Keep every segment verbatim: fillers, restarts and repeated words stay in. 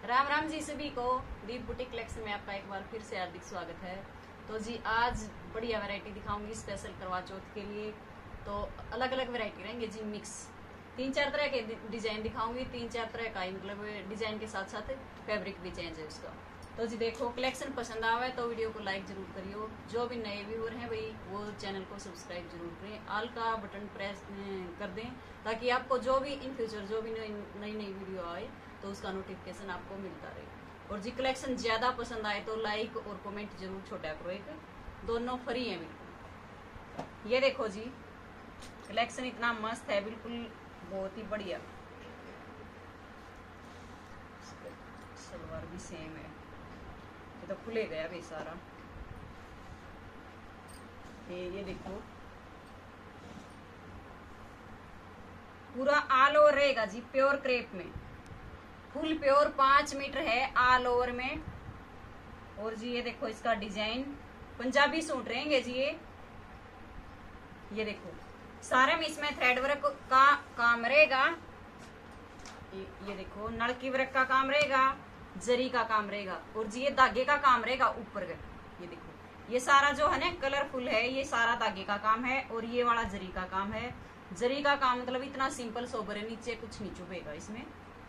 राम राम जी सभी को। दीप boutique collection में आपका एक बार फिर से हार्दिक स्वागत है। तो जी आज बढ़िया वैरायटी दिखाऊंगी स्पेशल करवा चौथ के लिए। तो अलग अलग वैरायटी रहेंगे जी, मिक्स तीन चार तरह के डिजाइन दिखाऊंगी। तीन चार तरह का मतलब डिजाइन के साथ साथ फैब्रिक भी चेंज है उसका। तो जी देखो, कलेक्शन पसंद आवे तो वीडियो को लाइक जरूर करियो। जो भी नए व्यूअर हैं भाई वो चैनल को सब्सक्राइब जरूर करें, ऑल का बटन प्रेस कर दें ताकि आपको जो भी इन फ्यूचर जो भी नई नई वीडियो आए तो उसका नोटिफिकेशन आपको मिलता रहे। और जी कलेक्शन ज्यादा पसंद आए तो लाइक और कमेंट जरूर छोटा करो, एक दोनों फ्री है बिल्कुल। ये देखो जी कलेक्शन इतना मस्त है, बिल्कुल बहुत ही बढ़िया। सलवार भी सेम है, ये तो खुले गया भी सारा। ये ये देखो पूरा ऑल ओवर रहेगा जी, प्योर क्रेप में, फुल प्योर पांच मीटर है ऑल ओवर में। और जी ये देखो इसका डिजाइन पंजाबी सूट रहेंगे जी। ये ये देखो सारे में इसमें थ्रेड वर्क का काम रहेगा। ये, ये देखो नलकी वर्क का काम रहेगा, जरी का काम रहेगा और जी ये धागे का काम रहेगा ऊपर का। ये देखो ये सारा जो है ना कलरफुल है, ये सारा धागे का काम है और ये वाला जरी का काम है। जरी का काम मतलब इतना सिंपल सोबर है, नीचे कुछ नहीं चुभेगा इसमें।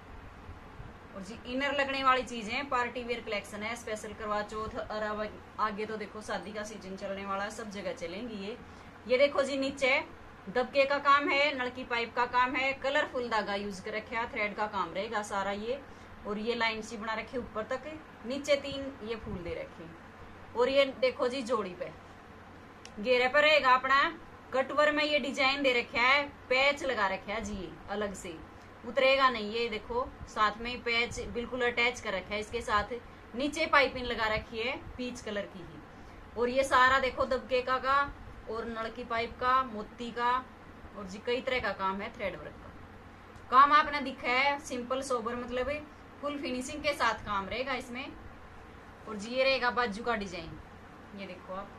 और जी इनर लगने वाली चीजें पार्टी वेयर कलेक्शन है, स्पेशल करवा चौथ और आगे तो देखो शादी का सीजन चलने वाला है, सब जगह चलेंगी ये। ये देखो जी नीचे दबके का काम है, नलकी पाइप का काम है, कलरफुल धागा यूज कर रखा, थ्रेड का काम रहेगा सारा ये। और ये लाइन सी बना रखी ऊपर तक, नीचे तीन ये फूल दे रखे। और ये देखो जी जोड़ी पे घेरे पर रहेगा अपना कटवर में ये डिजाइन दे रखा है, पैच लगा रखा है जी, अलग से उतरेगा नहीं। ये देखो साथ में पैच बिल्कुल अटैच कर रखा है इसके साथ। नीचे पाइपिंग लगा रखी है पीच कलर की ही। और ये सारा देखो दबके का, का और नलकी पाइप का, मोती का और जी कई तरह का काम है। थ्रेड वर्क का काम आपने दिखा है, सिंपल सोबर मतलब फुल फिनिशिंग के साथ काम रहेगा इसमें। और जी ये रहेगा बाजू का डिजाइन। ये देखो आप,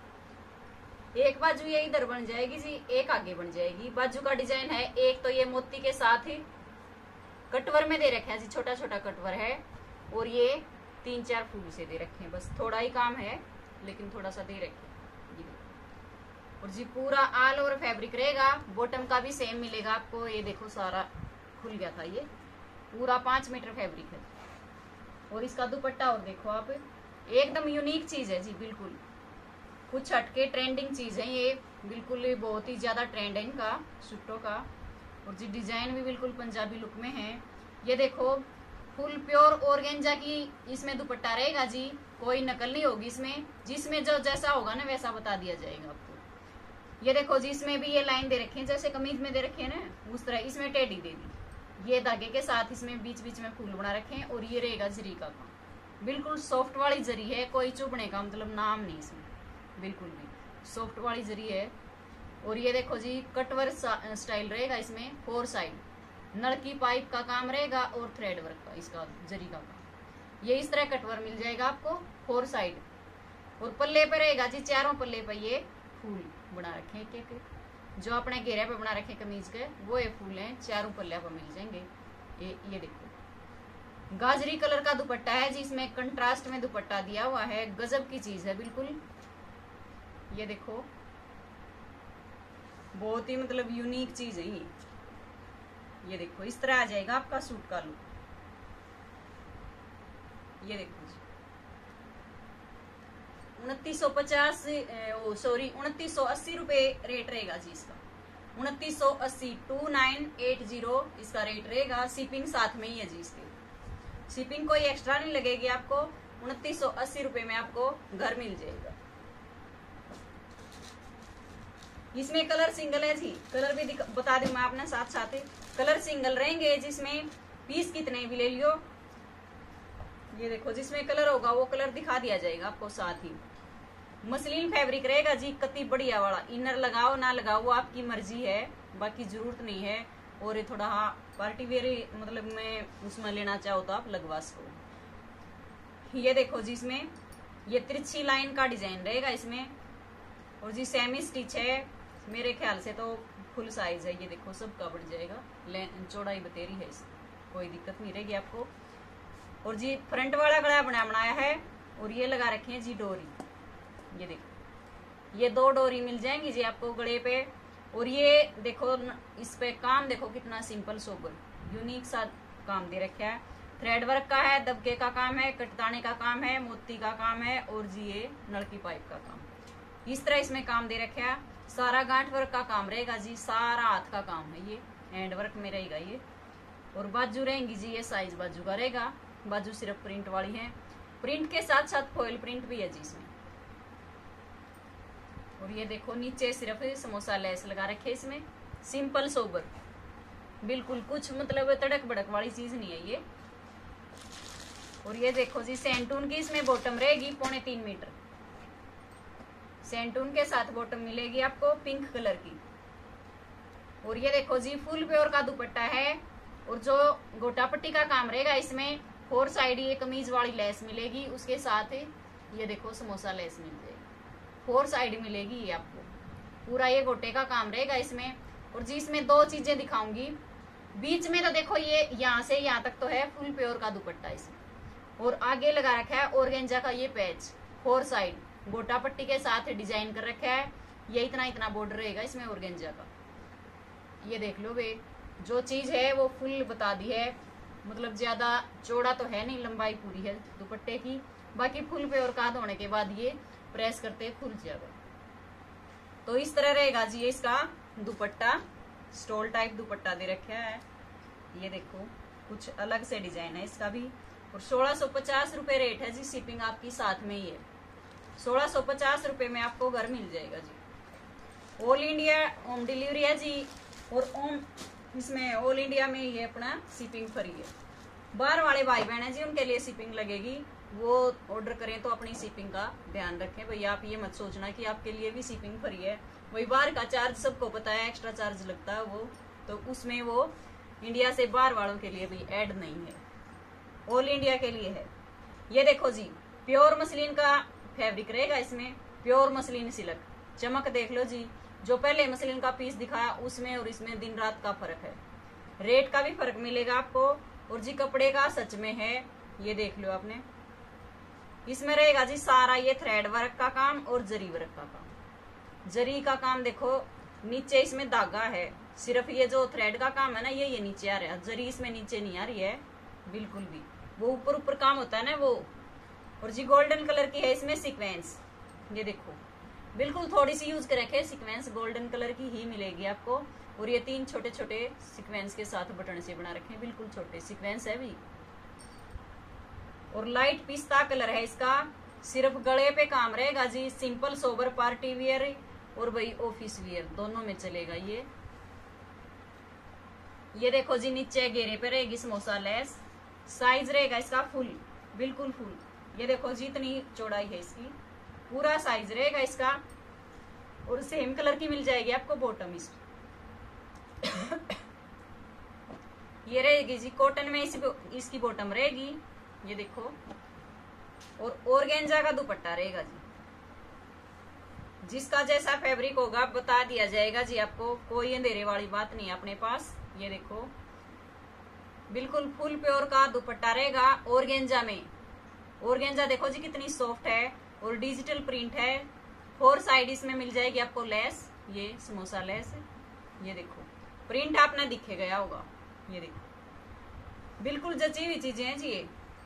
एक बाजू ये इधर बन जाएगी जी, एक आगे बन जाएगी। बाजू का डिजाइन है एक तो ये मोती के साथ ही कटवर में दे रखा है जी, छोटा छोटा कटवर है। और ये तीन चार फूल से दे रखे हैं, बस थोड़ा ही काम है लेकिन थोड़ा सा दे रखे हैं। और जी पूरा ऑल ओवर फैब्रिक रहेगा, बॉटम का भी सेम मिलेगा आपको। ये देखो सारा खुल गया था, ये पूरा पांच मीटर फैब्रिक है। और इसका दुपट्टा और देखो आप, एकदम यूनिक चीज है जी, बिल्कुल कुछ हटके ट्रेंडिंग चीज है ये, बिल्कुल बहुत ही ज्यादा ट्रेंड है इनका सूटों का। और जी डिजाइन भी बिल्कुल पंजाबी लुक में है। ये देखो फुल प्योर ऑर्गेंजा की इसमें दुपट्टा रहेगा जी, कोई नकल नहीं होगी इसमें, जिसमें जो जैसा होगा ना वैसा बता दिया जाएगा आपको। ये देखो जी इसमें भी ये लाइन दे रखी है, जैसे कमीज में दे रखे है ना उस तरह इसमें टेडी दे दी। ये धागे के साथ इसमें बीच बीच में फूल बना रखे हैं। और ये रहेगा जरी का काम, बिल्कुल सॉफ्ट वाली जरी है, कोई चुभने का मतलब नाम नहीं इसमें, बिल्कुल भी सॉफ्ट वाली जरी है। और ये देखो जी कटवर स्टाइल रहेगा इसमें, फोर साइड नलकी पाइप का काम रहेगा और थ्रेड वर्क का इसका जरी का काम। ये इस तरह कटवर मिल जाएगा आपको फोर साइड। और पल्ले पे रहेगा जी, चारों पल्ले पे ये फूल बना रखे हैं, एक एक जो अपने घेरे पे बना रखे कमीज के वो ये फूल हैं, चारों पल्ले पे मिल जाएंगे। ये ये देखो गाजरी कलर का दुपट्टा है जिसमें कंट्रास्ट में दुपट्टा दिया हुआ है, गजब की चीज है बिल्कुल। ये देखो बहुत ही मतलब यूनिक चीज है ये। ये देखो इस तरह आ जाएगा आपका सूट का लुक। ये देखो जी उनतीस सौ पचास सॉरी उनतीस सौ अस्सी रुपए रेट रहेगा जी इसका। उनतीस सौ अस्सी टू नाइन एट जीरो इसका रेट रहेगा। शिपिंग साथ में ही है जी इसके, शिपिंग कोई एक्स्ट्रा नहीं लगेगी आपको। उनतीस सौ अस्सी रुपए में आपको घर मिल जाएगा। इसमें कलर सिंगल है जी, कलर भी बता दूं मैं आपने साथ साथ। कलर सिंगल रहेंगे जिसमें पीस कितने भी ले लियो। ये देखो जिसमें कलर होगा वो कलर दिखा दिया जाएगा आपको साथ ही। मसलिन फैब्रिक रहेगा जी, कति बढ़िया वाला। इनर लगाओ ना लगाओ वो आपकी मर्जी है, बाकी जरूरत नहीं है। और ये थोड़ा हाँ पार्टी वेयर मतलब मैं उसमें लेना चाहो तो आप लगवा सको। ये देखो जी इसमें ये तिरछी लाइन का डिजाइन रहेगा इसमें। और जी सेमी स्टिच है, मेरे ख्याल से तो फुल साइज है। ये देखो सबका बढ़ जाएगा, चौड़ाई बतेरी है इसकी, कोई दिक्कत नहीं रहेगी आपको। और जी फ्रंट वाला गला बना बनाया है और ये लगा रखे हैं जी डोरी। ये देखो ये दो डोरी मिल जाएंगी जी आपको गले पे। और ये देखो इस पे काम देखो कितना सिंपल सोबर यूनिक सा काम दे रखा है। थ्रेड वर्क का है, दबके का काम है, कटदाने का काम है, मोती का काम है और जी ये नलकी पाइप का काम। इस तरह इसमें काम दे रखा है। सारा गांठ वर्क का काम रहेगा जी, सारा हाथ का काम है, ये हैंड वर्क में रहेगा ये। और बाजू रहेंगी जी ये साइज बाजू का रहेगा, बाजू सिर्फ प्रिंट वाली है। प्रिंट के साथ साथ फॉइल प्रिंट भी है जी इसमें। और ये देखो नीचे सिर्फ समोसा लेस लगा रखे इसमें, सिंपल सोबर, बिल्कुल कुछ मतलब तड़क भड़क वाली चीज नहीं है ये। और ये देखो जी सेंटून की इसमें बॉटम रहेगी पौने तीन मीटर, सेंटून के साथ बॉटम मिलेगी आपको पिंक कलर की। और ये देखो जी फुल प्योर का दुपट्टा है। और जो गोटा पट्टी का काम रहेगा इसमें फोर साइड ये कमीज वाली लेस मिलेगी, उसके साथ ये देखो समोसा लेस मिल जाएगी, फोर साइड मिलेगी ये आपको। पूरा ये गोटे का काम रहेगा इसमें। और जी इसमें दो चीजें दिखाऊंगी। बीच में तो देखो ये यहाँ से यहाँ तक तो है फुल प्योर का दुपट्टा इसमें, और आगे लगा रखा है ऑर्गेंजा का ये पैच, फोर साइड गोटा पट्टी के साथ डिजाइन कर रखा है। ये इतना इतना बॉर्डर रहेगा इसमें ऑर्गेंजा का। ये देख लो वे जो चीज है वो फुल बता दी है, मतलब ज्यादा चौड़ा तो है नहीं, लंबाई पूरी है दुपट्टे की। बाकी फुल प्योर का होने के बाद ये प्रेस करते खुल जाएगा। तो इस तरह रहेगा जी इसका दुपट्टा, स्टोल टाइप दुपट्टा दे रखा है। ये देखो कुछ अलग से डिजाइन है इसका भी। और सोलह सौ पचास रुपए रेट है जी, शिपिंग आपकी साथ में ही है। सोलह सौ पचास रुपए में आपको घर मिल जाएगा जी। ऑल इंडिया होम डिलीवरी है जी। और ओम इसमें ऑल इंडिया में ये अपना शिपिंग फ्री है। बाहर वाले भाई बहन है जी उनके लिए शिपिंग लगेगी, वो ऑर्डर करें तो अपनी शिपिंग का ध्यान रखें भैया। आप ये मत सोचना कि आपके लिए भी शिपिंग फ्री है, वही बाहर का चार्ज सबको पता है, एक्स्ट्रा चार्ज लगता है वो, तो उसमें वो इंडिया से बाहर वालों के लिए भी ऐड नहीं है, ऑल इंडिया के लिए है। ये देखो जी प्योर मसलिन का फैब्रिक रहेगा इसमें, प्योर मसलिन सिल्क, चमक देख लो जी। जो पहले मसलिन का पीस दिखाया उसमें और इसमें दिन रात का फर्क है, रेट का भी फर्क मिलेगा आपको। और जी कपड़े का सच में है, ये देख लो आपने, इसमें रहेगा जी सारा ये थ्रेड वर्क का काम और जरी वर्क का काम। जरी का काम देखो नीचे इसमें धागा है, सिर्फ ये जो थ्रेड का काम है ना ये ये नीचे आ रहा है, जरी इसमें नीचे नहीं आ रही है बिल्कुल भी, वो ऊपर ऊपर काम होता है ना वो। और जी गोल्डन कलर की है इसमें सीक्वेंस, ये देखो बिल्कुल थोड़ी सी यूज कर रखे, सीक्वेंस गोल्डन कलर की ही मिलेगी आपको। और ये तीन छोटे छोटे सीक्वेंस के साथ बटन से बना रखे हैं, बिल्कुल छोटे सीक्वेंस है भी। और लाइट पिस्ता कलर है इसका, सिर्फ गले पे काम रहेगा जी, सिंपल सोबर पार्टी वियर और भाई ऑफिस वियर दोनों में चलेगा ये। ये देखो जी नीचे घेरे पे रहेगी समोसा लेस, साइज रहेगा इसका फुल, बिल्कुल फुल। ये देखो जी इतनी चौड़ाई है इसकी, पूरा साइज रहेगा इसका। और सेम कलर की मिल जाएगी आपको बॉटम इसकी। ये रहेगी जी कॉटन में इस, इसकी बॉटम रहेगी, ये देखो। और ऑर्गेन्जा का दुपट्टा रहेगा जी, जिसका जैसा फैब्रिक होगा बता दिया जाएगा जी आपको, कोई अंधेरे वाली बात नहीं है अपने पास। ये देखो बिल्कुल फुल प्योर का दुपट्टा रहेगा ऑर्गेन्जा में। ऑर्गेन्जा देखो जी कितनी सॉफ्ट है और डिजिटल प्रिंट है, फोर साइड इसमें मिल जाएगी आपको लेस, ये समोसा लेस। ये देखो प्रिंट आपने दिखे गया होगा, ये देखो बिल्कुल जची हुई चीजें हैं जी ये।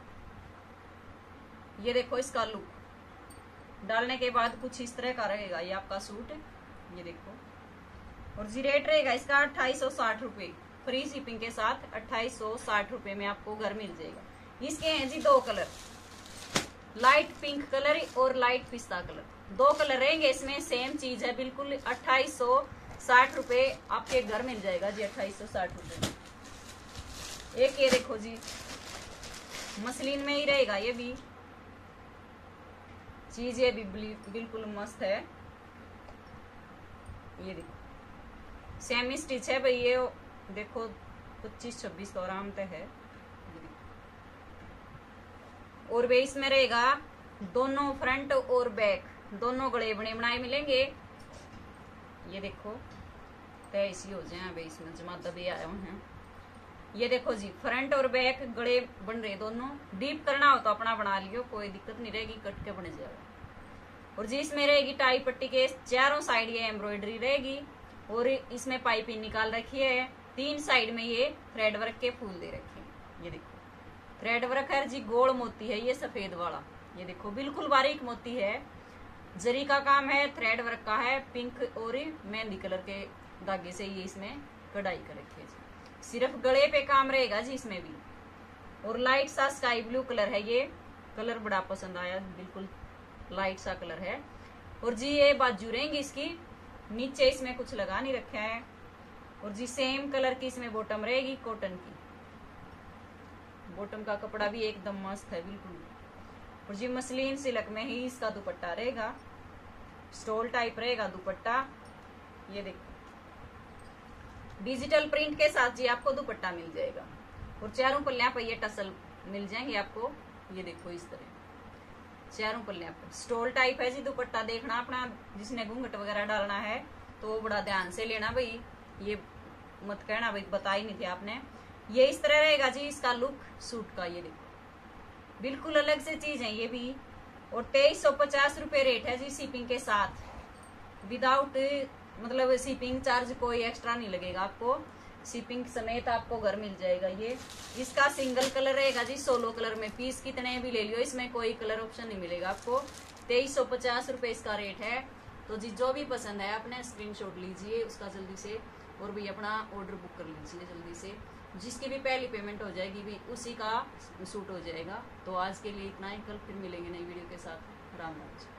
ये देखो इसका लुक डालने के बाद कुछ इस तरह का रहेगा ये आपका सूट, ये देखो। और जी रेट रहेगा इसका अट्ठाईस सौ साठ रुपए, फ्री शिपिंग के साथ अट्ठाईस सौ साठ रुपए में आपको घर मिल जाएगा। इसके हैं जी दो कलर, लाइट पिंक कलर और लाइट पिस्ता कलर, दो कलर रहेंगे इसमें, सेम चीज है बिल्कुल। अट्ठाईस सौ साठ रुपए आपके घर मिल जाएगा जी, अट्ठाईस सौ साठ रुपए। एक ये देखो जी मसलिन में ही रहेगा ये भी चीज, ये भी बिल्कुल मस्त है। ये देखो सेमी स्टिच है भाई, ये देखो पच्चीस छब्बीस तो आराम से है। और वे इसमें रहेगा दोनों फ्रंट और बैक दोनों गले बने बनाए मिलेंगे। ये देखो तय इसी हो जाए भाई, इसमें जमा दबे आए हैं। ये देखो जी, फ्रंट और बैक गले बन रहे दोनों। डीप करना हो तो अपना बना लियो, कोई दिक्कत नहीं रहेगी, कट के बन जाएगा। और जी इसमें रहेगी टाई पट्टी के चारों साइड ये एम्ब्रॉयडरी रहेगी, और इसमें पाइपिंग निकाल रखी है। तीन साइड में ये थ्रेड वर्क के फूल दे रखे हैं। ये देखो थ्रेड वर्क है जी, गोल मोती है ये सफेद वाला। ये देखो बिल्कुल बारीक मोती है, जरी का काम है, थ्रेड वर्क का है, पिंक और मेहंदी कलर के धागे से ये इसमें कढ़ाई कर रखी है जी। सिर्फ गले पे काम रहेगा जी इसमें भी। और लाइट सा स्काई ब्लू कलर है, ये कलर बड़ा पसंद आया, बिल्कुल लाइट सा कलर है। और जी ये बाजू रहेंगी इसकी, नीचे इसमें कुछ लगा नहीं रखा है। और जी सेम कलर की इसमें बॉटम रहेगी, कॉटन की। बॉटम का कपड़ा भी एकदम मस्त है बिल्कुल। और जी मसलिन सिल्क में ही इसका दुपट्टा रहेगा, स्टोल टाइप रहेगा दुपट्टा। ये देखो डिजिटल प्रिंट के साथ जी आपको दुपट्टा मिल जाएगा। और चारों पल्लियां पर ये टसल मिल जाएंगे आपको। ये देखो इस तरह चारों पल्लियां पर स्टोल टाइप है जी दुपट्टा। देखना अपना, जिसने घूंघट वगैरह डालना है तो बड़ा ध्यान से लेना भाई, ये मत कहना भाई बता ही नहीं थे आपने। ये इस तरह रहेगा जी इसका लुक सूट का। ये देखो बिल्कुल अलग से चीज है ये भी। और तेईस सौ पचास रुपए रेट है जी शिपिंग के साथ, विदाउट मतलब शिपिंग चार्ज कोई एक्स्ट्रा नहीं लगेगा आपको, शिपिंग समेत आपको घर मिल जाएगा। ये इसका सिंगल कलर रहेगा जी, सोलो कलर में। पीस कितने भी ले लियो, इसमें कोई कलर ऑप्शन नहीं मिलेगा आपको। तेईस सौ पचास रुपए इसका रेट है। तो जी जो भी पसंद है अपने स्क्रीनशॉट लीजिए उसका जल्दी से, और भी अपना ऑर्डर बुक कर लीजिए जल्दी से। जिसकी भी पहली पेमेंट हो जाएगी भी उसी का सूट हो जाएगा। तो आज के लिए इतना ही, कल फिर मिलेंगे नई वीडियो के साथ। राम राम।